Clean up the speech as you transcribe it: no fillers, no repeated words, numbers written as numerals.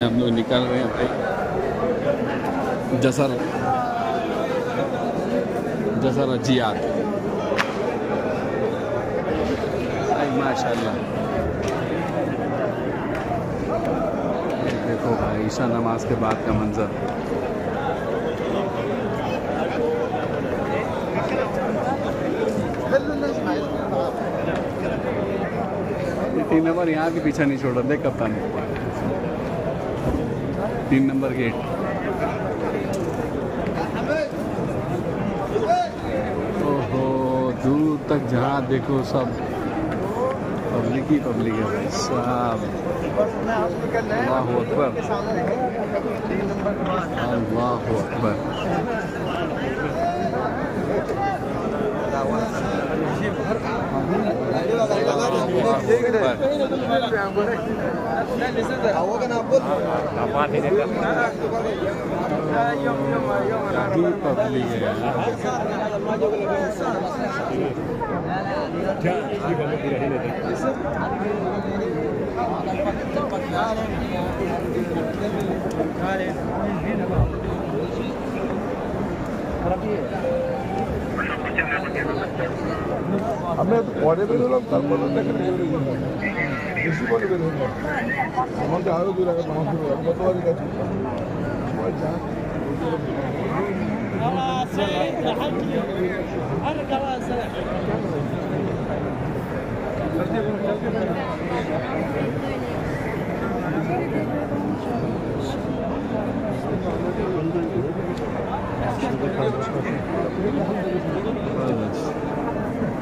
हम लोग निकल रहे हैं भाई जसर जियाद। माशाल्लाह देखो भाई ईशा नमाज के बाद का मंजर। 3 नंबर यहाँ भी पीछा नहीं छोड़ रहा। देख कप्तान 3 नंबर गेट। ओहो दूर तक जहाँ देखो सब पब्लिक ही पब्लिक है भाई साहब। अल्लाहु अकबर अल्लाहु अकबर। पब्लिक है আমি পরে বেরোলাম, তারপরে দেখেন বেশি পরে বেরোলাম। আমাকে আরো 2 টাকা নামাজ পড়লাম গতবারই গেছি। সবাই